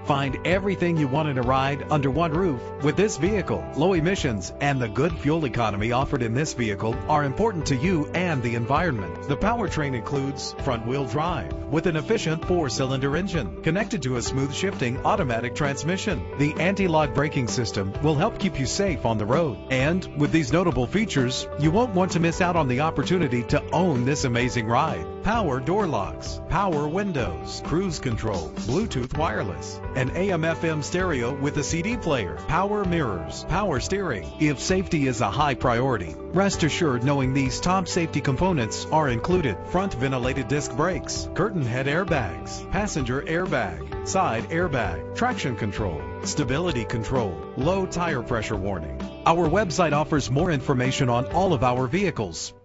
Find everything you want in a ride under one roof with this vehicle. Low emissions and the good fuel economy offered in this vehicle are important to you and the environment. The powertrain includes front-wheel drive with an efficient 4-cylinder engine connected to a smooth shifting automatic transmission. The anti-lock braking system will help keep you safe on the road. And with these notable features, you won't want to miss out on the opportunity to own this amazing ride. Power door locks, power windows, cruise control, Bluetooth wireless, an AM/FM stereo with a CD player, power mirrors, power steering. If safety is a high priority, rest assured knowing these top safety components are included: front ventilated disc brakes, curtain head airbags, passenger airbag, side airbag, traction control, stability control, low tire pressure warning. Our website offers more information on all of our vehicles.